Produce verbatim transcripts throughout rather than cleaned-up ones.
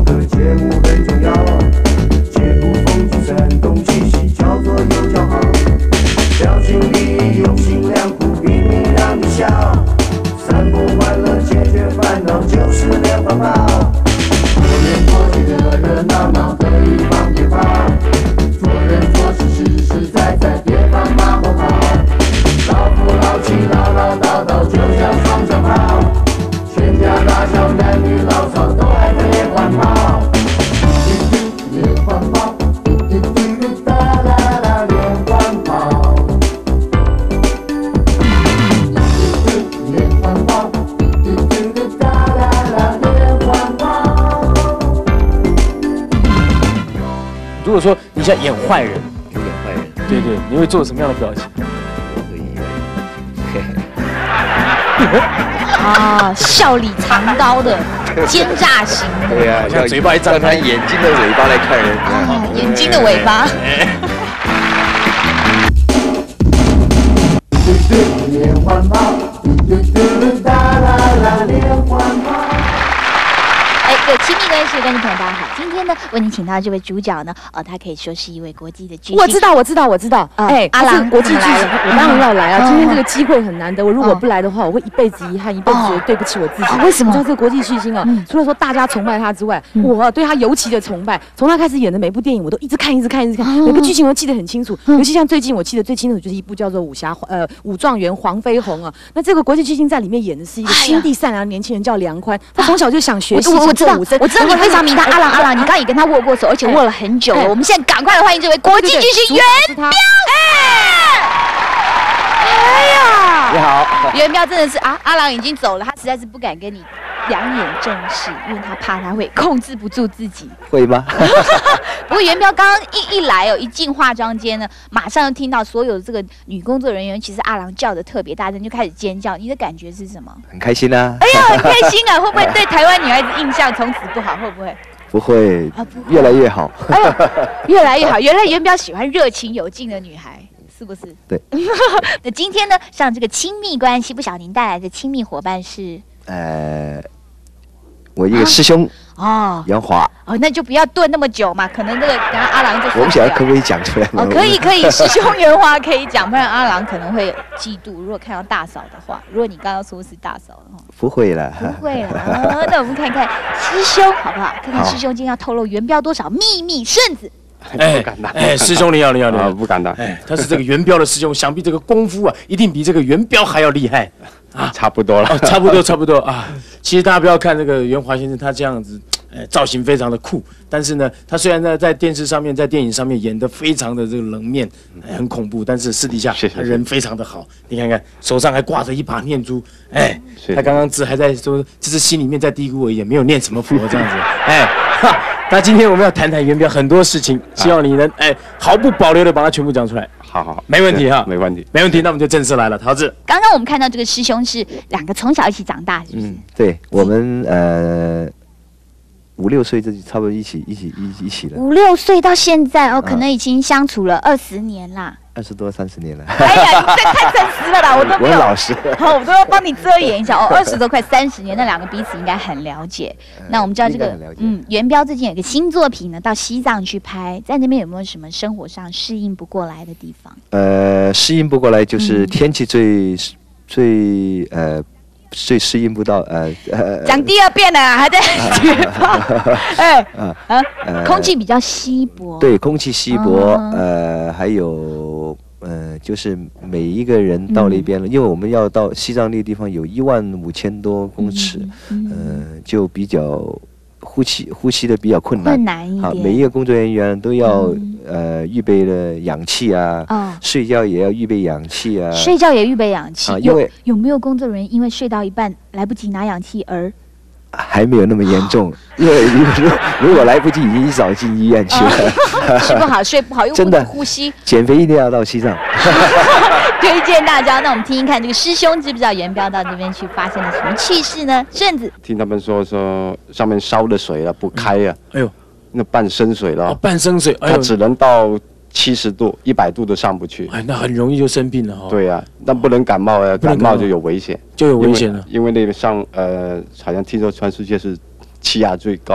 的节目很重要，解读风趣生动气息，叫做有叫好。表情里用心良苦，拼命让你笑。散播欢乐，解决烦恼，就是连环炮。过年过节热热闹闹，可以放鞭炮。做人做事实实在在，别放马后炮。老夫老妻唠唠叨叨，就像双响炮。全家大小男女老少都爱着连环炮。连环炮，嘟嘟嘟嘟哒啦啦，连环炮。连环炮，嘟嘟嘟嘟哒啦啦，连环炮。 如果说你想演坏人， 有点坏人， 对对，你会做什么样的表情？ 我可以，嘿嘿。 啊，笑里藏刀的奸诈型的， 对呀， 像嘴巴一张开， 眼睛的尾巴来看人， 啊，眼睛的尾巴。 连环炮，嘟嘟嘟哒啦啦，连环炮。 哎，各位亲密关系的观众朋友，大家好！今天呢，为您请到这位主角呢，哦，他可以说是一位国际的巨星。 我知道，我知道，我知道。 嗯哎， 阿郎他是国际巨星，我当然要来啊！ 嗯今天这个机会很难得，我如果不来的话，我会一辈子遗憾，一辈子觉得对不起我自己。 哦为什么你知道这个国际巨星啊，除了说大家崇拜他之外，我对他尤其的崇拜。从他开始演的每部电影，我都一直看，一直看，一直看，每部剧情我都记得很清楚。尤其像最近我记得最清楚就是一部叫做《武侠呃武状元黄飞鸿》啊。那这个国际巨星在里面演的是一个心地善良的年轻人，叫梁宽。他从小就想学习我我知道， 武生， 我知道你非常迷他。阿郎阿郎，你刚刚也跟他握过手，而且握了很久了。我们现在赶快来欢迎这位国际巨星元彪！哎呀， 你好， 元彪真的是啊，阿郎已经走了，他实在是不敢跟你两眼正视，因为他怕他会控制不住自己。 会吗？ 不过元彪刚刚一一来哦，一进化妆间呢，马上就听到所有的这个女工作人员，其实阿郎叫的特别大声，就开始尖叫。你的感觉是什么？ 很开心啊！ 哎呀，很开心啊！会不会对台湾女孩子印象从此不好？会不会？ 不会啊不，会越来越好。 哎呦，越来越好。原来元彪喜欢热情有劲的女孩，是不是？ 对。 那今天呢，上这个亲密关系，不晓得您带来的亲密伙伴是？ 呃，我一个师兄哦杨华， 哦，那就不要炖那么久嘛，可能这个等下阿郎就受我不晓得不了可不可以讲出来呢？ 哦，可以可以，师兄元华可以讲，不然阿郎可能会嫉妒。如果看到大嫂的话，如果你刚刚说是大嫂的话， 不会了， 不会啦。哦那我们看看师兄好不好？看看师兄今天要透露元彪多少秘密顺子。 哎不敢当哎，师兄你好，你好，你啊， 好。 不敢当， 哎，他是这个元彪的师兄，想必这个功夫啊，一定比这个元彪还要厉害啊。 差不多了哦，。差不多，差不多啊。其实大家不要看这个袁华先生，他这样子，哎，造型非常的酷，但是呢，他虽然在在电视上面、在电影上面演得非常的这个冷面，哎很恐怖，但是私底下是是是他人非常的好。你看看，手上还挂着一把念珠，哎， 是他刚刚字还在说，这是心里面在嘀咕而已，没有念什么佛这样子，哎。哈，那今天我们要谈谈元彪很多事情，希望你能哎毫不保留的把它全部讲出来。 好好好， 没问题哈， 没问题， 没问题。那我们就正式来了，桃子。 刚刚我们看到这个师兄是两个从小一起长大，是不是？ 嗯，对我们呃五六岁就差不多一起一起一起一起了， 五六岁到现在哦，可能已经相处了二十年啦。 二十多三十年了。 哎呀，你这太诚实了啦，我都没有。 我老实。 好，我都要帮你遮掩一下哦。二十多快三十年，那两个彼此应该很了解。那我们知道这个应该很了解， 嗯，元彪最近有一个新作品呢，到西藏去拍，在那边有没有什么生活上适应不过来的地方？ 呃，适应不过来就是天气最、最呃最适应不到呃呃。 讲第二遍了，还在解放。哎啊啊， 呃空气比较稀薄。 对，空气稀薄， 嗯呃，还有呃，就是每一个人到那边了，因为我们要到西藏那个地方有一万五千多公尺， 嗯呃，就比较呼吸呼吸的比较困难。 困难一好， 点。 每一个工作人员都要、 嗯呃预备了氧气啊， 哦睡觉也要预备氧气啊。 睡觉也预备氧气，有啊因为有没有工作人员因为睡到一半来不及拿氧气而还没有那么严重，因为如如如果来不及，已经一早进医院去了。 吃不好睡不好又不真的能呼吸？ 减肥一定要到西藏。 推荐大家，那我们听听看，这个师兄知不知道元彪到这边去发生了什么趣事呢？顺子， 听他们说说上面烧的水啊不开啊， 哎呦， 那半生水哦， 了， 半生水，哎呦， 它只能到七十度、一百度都上不去。 哎，那很容易就生病了哈。， 对呀、那不能感冒呀， 不能感冒感冒就有危险， 就有危险了。 因为因为那个上呃，好像听说全世界是气压最高的。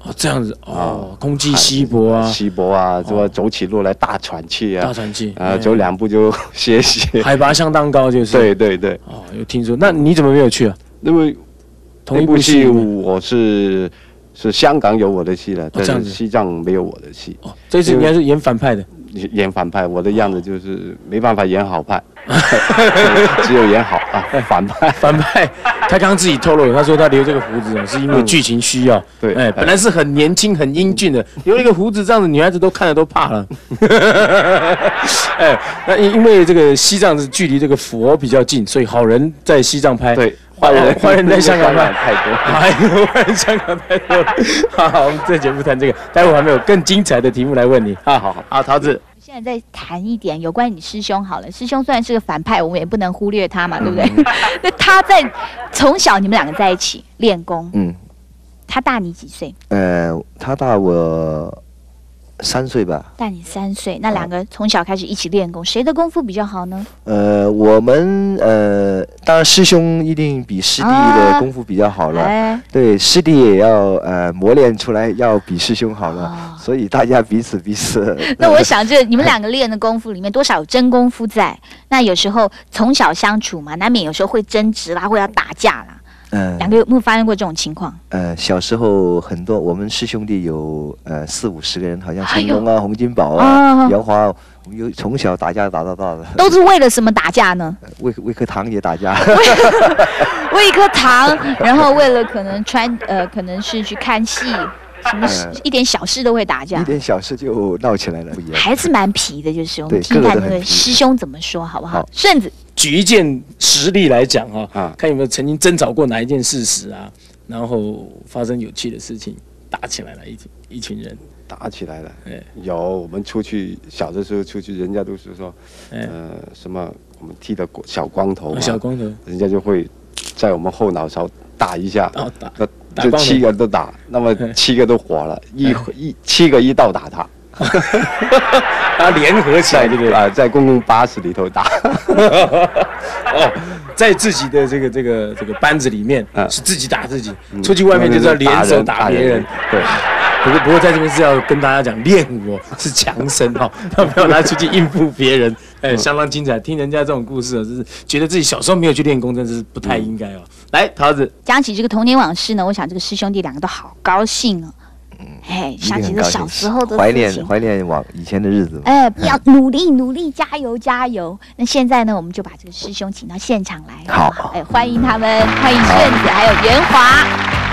哦，这样子哦，空气稀薄啊， 稀薄啊，这个走起路来大喘气啊， 大喘气， 啊，走两步就歇息， 海拔相当高，就是。 对对对。 哦，有听说，那你怎么没有去啊？ 因为同一部戏我是是香港有我的戏了，但是西藏没有我的戏。 哦，这次你还是演反派的。 演反派，我的样子就是没办法演好派，只有演好啊反派。 反派，他刚刚自己透露了，他说他留这个胡子啊，是因为剧情需要。 对， 哎，本来是很年轻、很英俊的，留了一个胡子，这样子女孩子都看了都怕了。哎，那因因为这个西藏是距离这个佛比较近，所以好人在西藏拍。 对。 坏人，坏人在香港拍太多， 哎呦，坏人香港太多了。好，我们这节目谈这个，待会还没有更精彩的题目来问你。好好好，好，桃子。 现在再谈一点有关你师兄好了，师兄虽然是个反派，我们也不能忽略他嘛，对不对？那他在从小你们两个在一起练功，嗯，他大你几岁？ 呃，他大我三岁吧。 大你三岁，那两个从小开始一起练功，谁的功夫比较好呢？ 呃，我们呃，当然师兄一定比师弟的功夫比较好了。啊哎、对，师弟也要呃磨练出来，要比师兄好了。哦、所以大家彼此彼此。 那我想，这你们两个练的功夫里面，多少有真功夫在？那有时候从小相处嘛，难免有时候会争执啦，会要打架啦。嗯，两个有没有发生过这种情况？ 呃，小时候很多，我们师兄弟有呃四五十个人，好像成龙啊、洪金宝啊、杨华，我们有从小打架打到大的。 都是为了什么打架呢？ 为为颗糖也打架。 为一颗糖，然后为了可能穿呃，可能是去看戏。什么事、呃、一点小事都会打架， 一点小事就闹起来了， 还是蛮皮的，就是我们听看那个师兄怎么说，好不好？顺子， 举一件实例来讲哈、哦，啊、看有没有曾经争吵过哪一件事实啊，然后发生有趣的事情，打起来了，一一群人打起来了，有我们出去小的时候出去，人家都是说，呃，什么我们剃的小光头嘛， 小光头， 人家就会在我们后脑勺打一下， 哦、打。 就七个都打，那么七个都火了，一一七个一道打他， 他联合起来，对不对啊？在公共巴士里头打， 哦，在自己的这个这个这个班子里面是自己打自己，出去外面就是要联手打别人，对。不过不过在这边是要跟大家讲，练武是强身哈，要不要拿出去应付别人？哎，相当精彩。听人家这种故事，就是觉得自己小时候没有去练功，真是不太应该哦。来，桃子讲起这个童年往事呢，我想这个师兄弟两个都好高兴哦。哎，想起这小时候的怀念怀念往以前的日子。 哎，要努力努力，加油加油！那现在呢，我们就把这个师兄请到现场来。 好， 哎，欢迎他们，欢迎顺子还有袁华。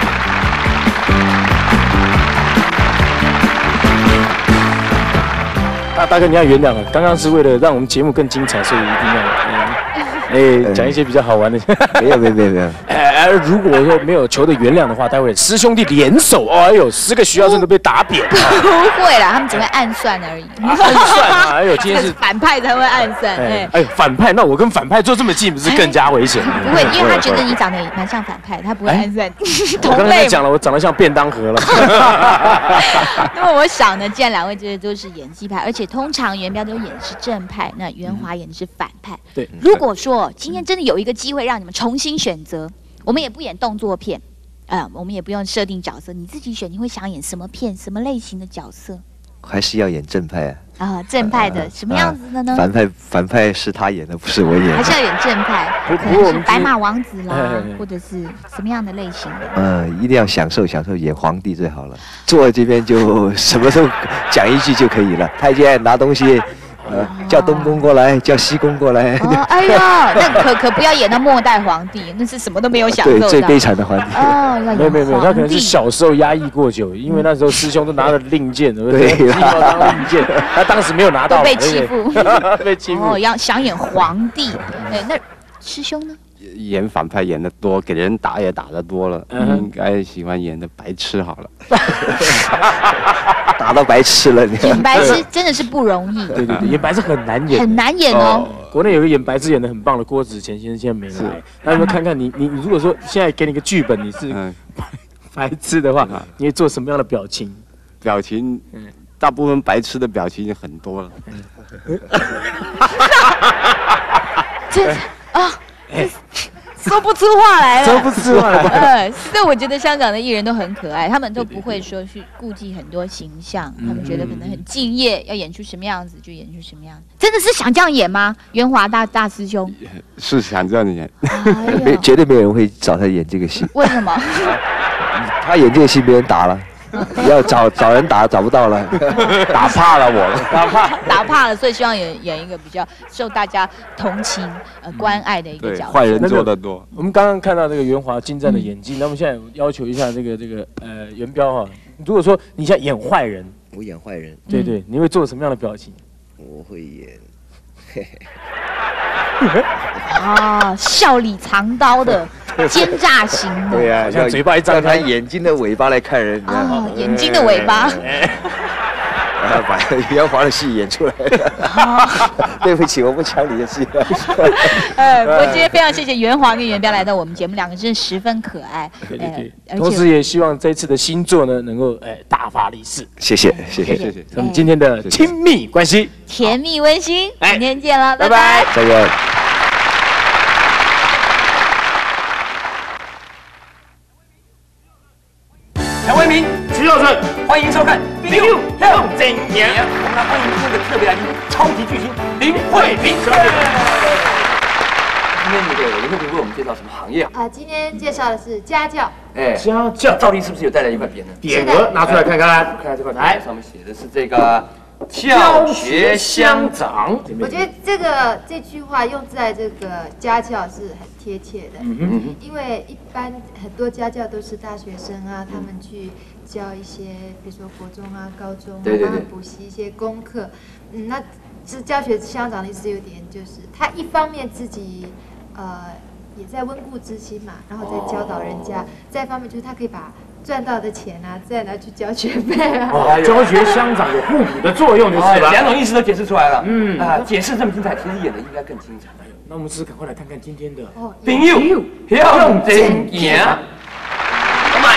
大大哥，你要原谅啊！刚刚是为了让我们节目更精彩，所以一定要哎讲一些比较好玩的。 没有没有没有没有。 哎，如果说没有求的原谅的话，待会师兄弟联手，哎呦，十个徐耀胜都被打扁。 不会啦，他们只会暗算而已。 暗算啊！哎呦，今天是反派才会暗算。哎哎，反派，那我跟反派坐这么近，不是更加危险？ 不会，因为他觉得你长得蛮像反派，他不会暗算。 我刚才讲了，我长得像便当盒了。 那么我想呢，既然两位这些都是演技派，而且通常元彪都演的是正派，那袁华演的是反派。 对， 如果说今天真的有一个机会让你们重新选择，我们也不演动作片，呃，我们也不用设定角色，你自己选，你会想演什么片、什么类型的角色？ 还是要演正派啊？ 啊，正派的、呃、什么样子的呢？ 反派反派是他演的，不是我演的。 还是要演正派，可能是白马王子啦，或者是什么样的类型的？ 嗯、呃，一定要享受享受，演皇帝最好了。坐在这边就什么都讲一句就可以了。太监拿东西。呃，叫东宫过来，叫西宫过来。 哦，哎呀，那可可不要演到末代皇帝，那是什么都没有享受的。 对，最悲惨的皇帝。 哦，要演没有没有没有，他可能是小时候压抑过久，因为那时候师兄都拿着令箭，对不对？ 对，当令箭，他当时没有拿到， 被欺负， 被欺负。 哦，要想演皇帝，哎，那师兄呢？ 演反派演的多，给人打也打得多了，嗯、应该喜欢演的白痴好了。 打到白痴了，你演白痴真的是不容易。 对对对，演白痴很难演， 很难演哦。 国内有个演白痴演的很棒的郭子乾先生，现在没来。那你们看看你你你，如果说现在给你个剧本，你是白痴的话，你会做什么样的表情？ 表情，大部分白痴的表情很多了。 这啊。 说不出话来了， 说不出话来。 呃，所以我觉得香港的艺人都很可爱，他们都不会说去顾忌很多形象，他们觉得可能很敬业，要演出什么样子就演出什么样子。真的是想这样演吗？袁华大大师兄是想这样子演， 没绝对没有人会找他演这个戏。 为什么？ 他演这个戏没人打了。要找找人打找不到了，打怕了我， 打怕打怕了，所以希望演演一个比较受大家同情、呃关爱的一个角色。 坏人做得多。 我们刚刚看到这个袁华精湛的演技，那么现在要求一下这个这个呃袁彪哈，如果说你现在演坏人， 我演坏人， 对对，你会做什么样的表情？ 我会演，嘿嘿。 啊，笑里藏刀的奸诈型的， 对呀， 像嘴巴一张开，他眼睛的尾巴来看人。 啊，眼睛的尾巴。 啊，把袁华的戏演出来了。对不起，我不抢你的戏。 呃，我今天非常谢谢袁华跟袁彪来到我们节目，两个真的十分可爱。 对对对，同时也希望这次的新作呢能够哎大发利市。 谢谢谢谢谢谢。 我们今天的亲密关系， 甜蜜温馨，明天见了，拜拜， 再见。 陈为民、 徐孝顺， 欢迎收看《冰六用怎样》。我们来欢迎今天的特别来宾，超级巨星林慧萍。今天那个林慧萍为我们介绍什么行业啊？ 啊，今天介绍的是家教。 哎， 家教， 赵丽是不是有带来一块匾呢？ 匾额拿出来看看， 看看这块匾，上面写的是这个教学相长。 我觉得这个这句话用在这个家教是很贴切的，嗯嗯，因为一般很多家教都是大学生啊，他们去教一些，比如说国中啊、高中啊，帮他们补习一些功课。嗯，那这教学相长的意思有点就是，他一方面自己呃也在温故知新嘛，然后再教导人家；再一方面就是他可以把赚到的钱啊，再拿去交学费啊。 哦，教学相长有互补的作用就是了。 两种意思都解释出来了。嗯啊，解释这么精彩，其实演的应该更精彩。 那我们是赶快来看看今天的朋友用怎样 My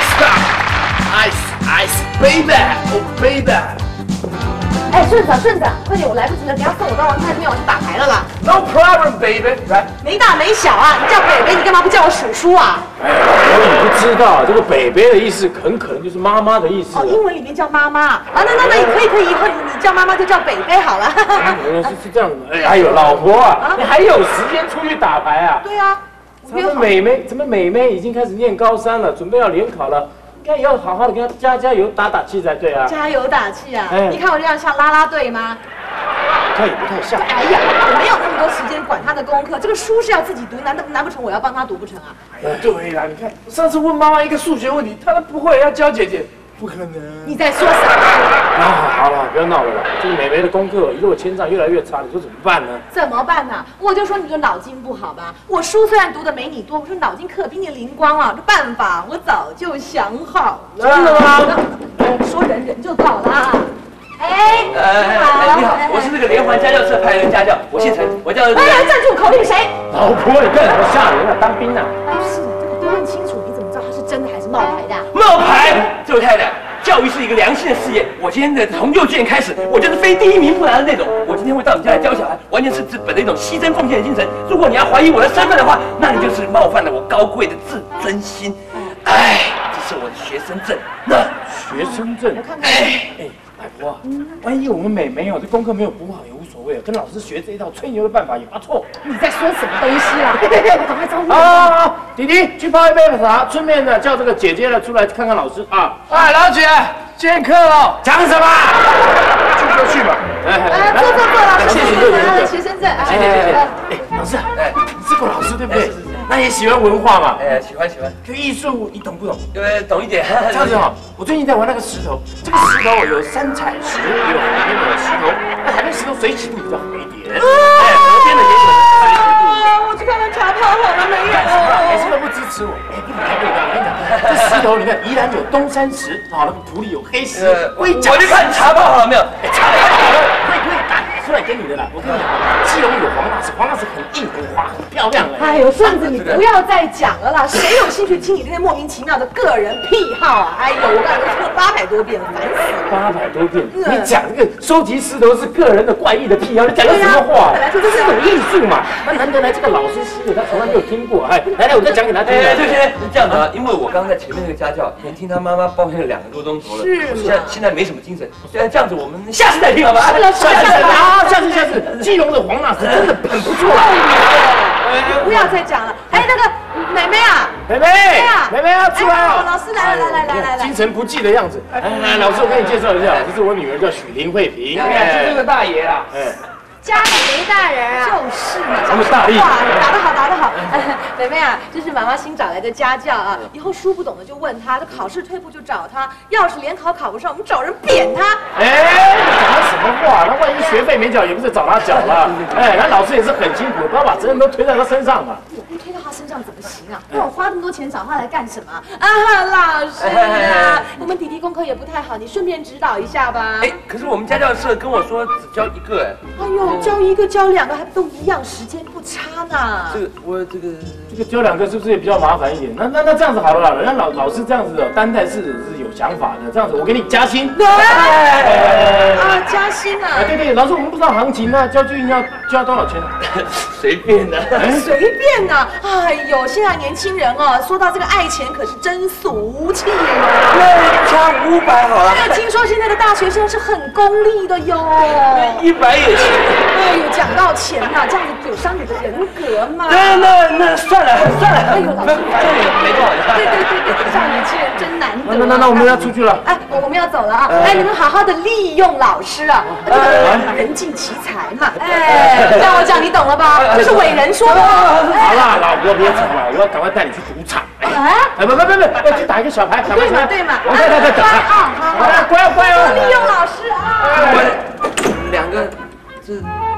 star, ice, ice, baby, oh baby。 哎，顺子，顺子，快点，我来不及了，等下送我到王太庙，我去打牌了啦。 No problem, baby。来， 没大没小啊，你叫北北，你干嘛不叫我叔叔啊？ 哎，我你不知道，这个北北的意思很可能就是妈妈的意思。 哦，英文里面叫妈妈啊，那那那也可以可以，以后你你叫妈妈就叫北北好了。 是是这样的，哎，还有老婆啊，你还有时间出去打牌啊？ 对啊， 咱们美眉，咱们美眉已经开始念高三了，准备要联考了。 应该也要好好的跟他加加油打打气才对啊！ 加油打气啊！哎、你看我这样像啦啦队吗？ 他也不太像。 哎呀，我没有那么多时间管他的功课，这个书是要自己读，难道难不成我要帮他读不成啊？ 哎呀，对啦，你看上次问妈妈一个数学问题，她都不会，要教姐姐，不可能。 你在说啥？ 啊，好了，不要闹了啦！这个美眉的功课一落千丈，越来越差，你说怎么办呢？ 怎么办呢？我就说你这脑筋不好吧。我书虽然读的没你多，我说脑筋可比你灵光啊。这办法我早就想好了。 真的吗？ 说忍忍就好啦。哎， 你好，你好，我是那个连环家教社派来的家教，我姓陈，我叫。 哎呀，站住！口令谁？ 老婆，你干什么吓人啊？当兵啊？ 哎，是的，这个都问清楚，你怎么知道他是真的还是冒牌的？ 冒牌！这位太太。 教育是一个良心的事业，我今天的从幼稚园开始，我就是非第一名不拿的那种。我今天会到你家来教小孩，完全是资本的一种牺牲奉献的精神。如果你要怀疑我的身份的话，那你就是冒犯了我高贵的自尊心。哎，这是我的学生证。那学生证， 我看看。 哎哎，老婆，万一我们美眉哦，这功课没有补好也无所谓，跟老师学这一套吹牛的办法也不错。 你在说什么东西啦？我赶快招呼。 啊，弟弟去泡一杯茶，顺便呢叫这个姐姐呢出来看看老师啊。 哎，老姐。 见客了， 讲什么？去就去吧。 哎，坐坐坐，老师，谢谢拿了学生证。 谢谢谢谢。哎，老师，哎，你是个老师对不对？那也喜欢文化嘛？ 哎，喜欢喜欢。 这个艺术你懂不懂？ 呃，懂一点。 这样子哈，我最近在玩那个石头，这个石头有三彩石，有海边的石头，那海边石头水起度比较好一点。哎，河边的也有水起度。 我去看看查票好了没有？ 每次都不支持我。哎，不能太贵了，我跟你讲，这石头你看，宜兰有东山石，啊，那个土里有黑石。 我去看查票好了没有？ 查票好了，可以可以，是出来给你的啦。我跟你讲，基隆有黄大师，黄大师很硬很滑很漂亮哎呦，顺子，你不要再讲了啦！谁有兴趣听你这些莫名其妙的个人癖好啊？哎呦，我刚才都说了八百多遍了，烦死了。 八百多遍，你讲这个收集石头是个人的怪异的癖好，你讲的什么话？ 本来说这是一种艺术嘛。那难得来这个老师师的，他从来没有听过。哎，来来，我再讲给他听。 哎，对对，这样子啊，因为我刚刚在前面那个家教，已经听他妈妈抱怨了两个多钟头了， 是现在现在没什么精神。虽然这样子，我们下次再听好吧？ 是了， 下次啊，下次下次，基隆的黄大师真的很不错啦。 不要再讲了。哎，那个妹妹啊， 妹妹啊，妹妹啊，出来哦！ 老师来来来来来来， 精神不济的样子。哎，老师，我给你介绍一下，这是我女儿，叫许林慧萍。 哎，这个大爷啊，哎。 家里没大人啊， 就是嘛， 这么大力， 哇，打得好，打得好。妹妹啊，这是妈妈新找来的家教啊，以后书不懂的就问他，这考试退步就找他，要是联考考不上，我们找人扁他。 哎，你讲的什么话？那万一学费没缴，也不是找他缴了。哎，那老师也是很辛苦，不要把责任都推在他身上嘛。 不推到他身上怎么行啊？让我花那么多钱找他来干什么啊？老师啊，我们弟弟功课也不太好，你顺便指导一下吧。 哎，可是我们家教社跟我说只教一个哎。 哎呦。教一个教两个还都一样，时间不差呢。 这个我这个这个教两个是不是也比较麻烦一点？那那那这样子好了啦，人家老老师这样子的担待是是有想法的，这样子我给你加薪。 对啊，加薪啊！ 哎对对，老师我们不知道行情啊，教剧要交多少钱？ 随便的， 随便的。哎呦，现在年轻人哦，说到这个爱钱可是真俗气啊。 那加五百好了。 听说现在的大学生是很功利的哟。 一百也行。 哎呦，讲到钱呐，这样子有伤你的人格嘛。 那那那算了算了。 哎呦，老师， 反正也没多少钱。 对对对对，像年轻人真难得。 那那那我们要出去了。 哎，我我们要走了啊！哎，你们好好的利用老师啊，这个人尽其才嘛。哎，让我讲你懂了吧？这是伟人说的。 好啦，老婆别吵了，我要赶快带你去赌场。哎，不不不不，要去打一个小牌，打牌对嘛对嘛。 对对对， 乖啊，好， 乖乖哦。 利用老师啊。 两个，这，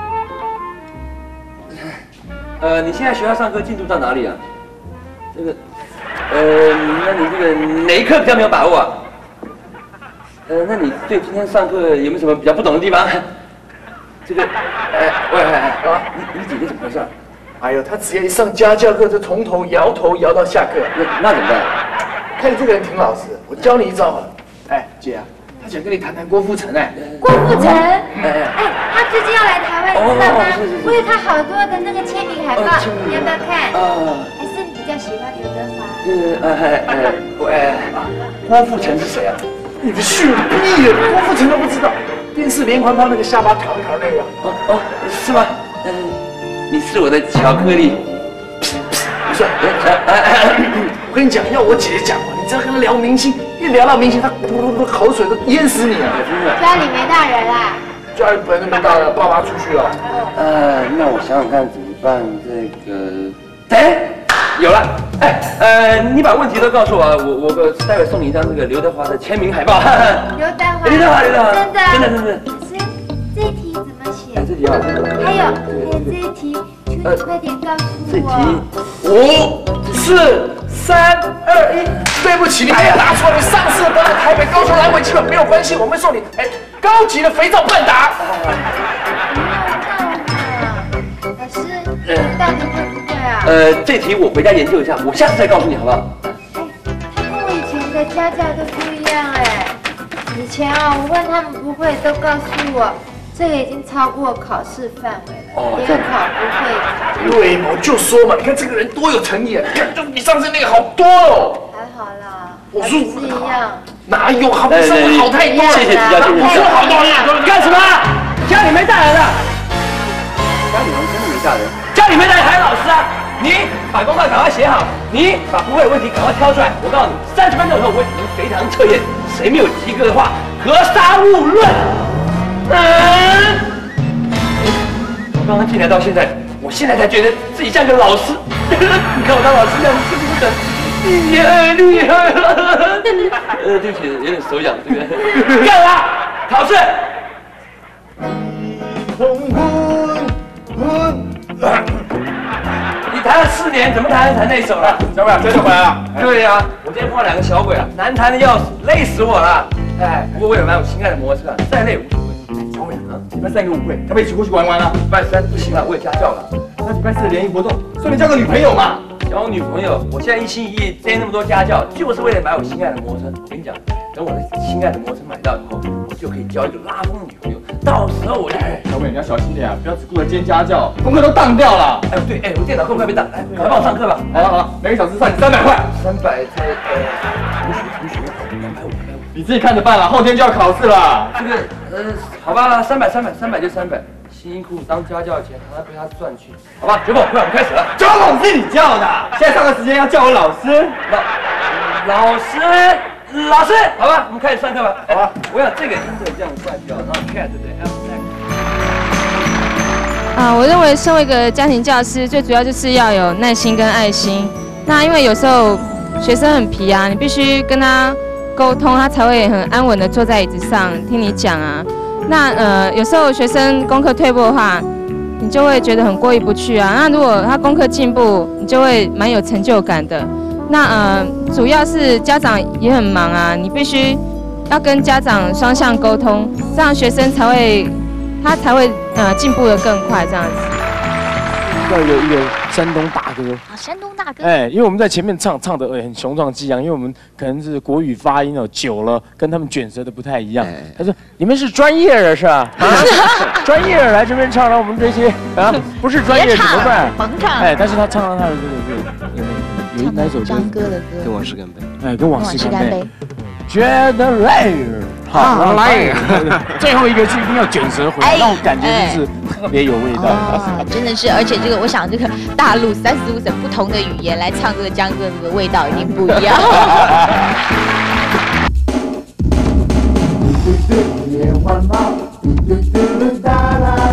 呃，你现在学校上课进度到哪里啊？这个，呃，那你这个哪一课比较没有把握啊？呃，那你对今天上课有没有什么比较不懂的地方？这个，哎，喂，啊，你你姐姐怎么回事？ 哎呦，她只要一上家教课，就从头摇头摇到下课。 那那怎么办？ 看你这个人挺老实的，我教你一招啊。哎，姐啊，他想跟你谈谈郭富城哎。 郭富城？哎哎，他最近要来台湾，你知道吗？我有他好多的那个签名海报，你要不要看？还是你比较喜欢刘德华？ 呃，哎哎，喂，郭富城是谁啊？ 你个逊逼的，郭富城都不知道，电视连环炮那个下巴条条那个。 哦哦，是吗？嗯，你是我的巧克力。 不是，我跟你讲，要我姐姐讲话，你只要跟她聊明星，一聊到明星，她噗噗噗口水都淹死你啊！ 家里没大人啦。 家里本来没大人，爸妈出去了。 呃，那我想想看怎么办？这个，哎，有了，哎，呃，你把问题都告诉我，我我待会送你一张这个刘德华的签名海报。 刘德华， 刘德华，刘德华， 真的， 真的，真的。 可是这一题怎么写？ 哎，这题啊， 还有还有这一题，求你快点告诉我。 这题， 五、四、三、二、一，对不起，你哎呀，拿出来，你上次得了台北高雄阑尾基本没有关系，我们送你哎高级的肥皂半打。 老师，你到底会不会啊？ 呃，这题我回家研究一下，我下次再告诉你，好不好？ 哎，他跟我以前的家教都不一样哎。以前啊，我问他们不会，都告诉我这个已经超过考试范围了，联考不会。 对嘛，我就说嘛，你看这个人多有诚意啊！你看，就比上次那个好多哦。 还好啦， 我说不是一样。 哪有好比上次好太多了？ 谢谢指教，谢谢指教。 我说好多了， 你干什么？家里没大人啊？家里真的没大人？家里没大人还有老师啊？你把功课赶快写好，你把不会的问题赶快挑出来。我告诉你，三十分钟以后我会进行随堂测验，谁没有及格的话，格杀勿论。嗯，我刚刚进来到现在，我现在才觉得自己像个老师。你看我当老师这样是不是很厉害厉害了？呃，对不起，有点手痒，这个。干嘛？考试。你弹了四年，怎么弹弹那一首了？ 小鬼真的回来了？ 对呀、啊，我今天碰到两个小鬼啊，难弹的要死，累死我了。哎，不过我有辆我心爱的摩托车，再累无所谓。 小美啊，礼拜三有个舞会，要不要一起过去玩玩啊？礼拜三不行了，我有家教了。那礼拜四的联谊活动，顺便交个女朋友嘛。交女朋友，我现在一心一意接那么多家教，就是为了买我心爱的摩托车。我跟你讲，等我的心爱的摩托车买到以后，我就可以交一个拉风的女朋友。到时候我就……哎，小美你要小心点啊，不要只顾着兼家教，功课都当掉了。哎，对，哎，我电脑课快被当，来，快帮我上课吧。好了好了，每个小时算你三百块。三百才呃，同学同学，两百五，两百五。你自己看着办了，后天就要考试了。这个呃，好吧，三百三百三百就三百。辛苦当家教的钱，还要被他赚去，好吧？结果，快，我们开始了。教老师你叫的，现在上课时间要叫我老师。老老师，老师，好吧，我们开始上课吧。好吧，我想这个音对这样怪调，然后 cat 对不对 ？ 啊，我认为身为一个家庭教师，最主要就是要有耐心跟爱心。那因为有时候学生很皮啊，你必须跟他沟通，他才会很安稳的坐在椅子上听你讲啊。那呃，有时候学生功课退步的话，你就会觉得很过意不去啊。那如果他功课进步，你就会蛮有成就感的。那呃，主要是家长也很忙啊，你必须要跟家长双向沟通，这样学生才会他才会呃进步的更快，这样子。 要有一个山东大哥啊，山东大哥， 哎，因为我们在前面唱唱的很雄壮激昂，因为我们可能是国语发音哦久了，跟他们卷舌的不太一样。他说：“你们是专业的是吧？啊，专业的来这边唱了，我们这些啊不是专业怎么办？ 甭唱。 哎，但是他唱了他的这个这个有哪首歌？ 张哥的歌， 跟往事干杯。 哎，跟往事干杯。觉得累， 好累。最后一个是一定要卷舌回来，那种感觉就是特别有味道。 啊，真的是，而且这个我想这个大陆三十五省不同的语言来唱这个江歌，这个味道一定不一样。 夜晚跑，嘟嘟嘟哒啦。